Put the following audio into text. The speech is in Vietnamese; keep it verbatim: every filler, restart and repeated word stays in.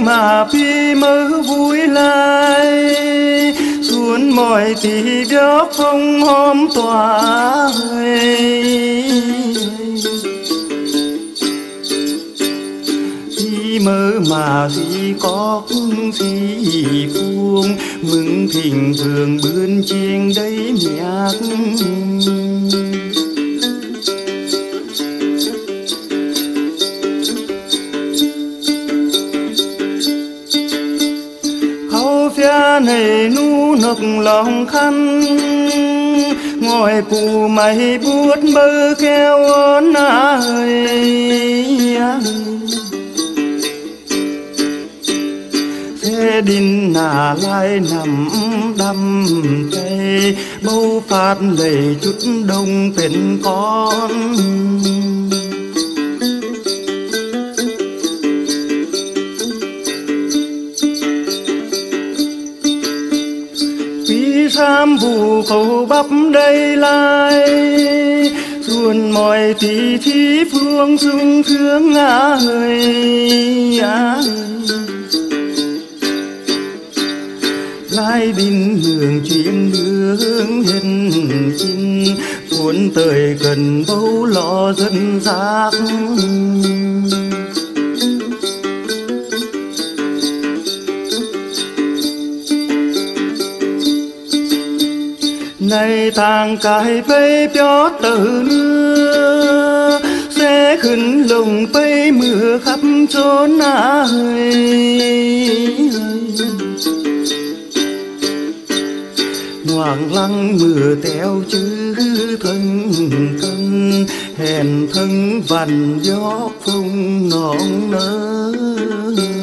mà phi mơ vui lại xuống mọi tí gió phong hôm tỏa phi mơ mà phi có phi phuông mừng thịnh vượng bươn chiêng đấy nhạc phía này nu nực lòng khăn ngồi cụ mày buốt bơ keo ôn ơi thế đình nà lai nằm đâm tay bầu phát lầy chút đôngเป็นcon sam vụ cầu bắp đầy lai xuân mọi tí thí phương sung thương ngã hơi lai bình hưởng chuyện hương hình chinh cuốn tới gần bầu lò dân giác này thang cài bay gió từ mưa sẽ khẩn lồng bay mưa khắp chốn ơi hoàng lăng mưa theo chữ thân cân hèn thân vành gió phong non nỡ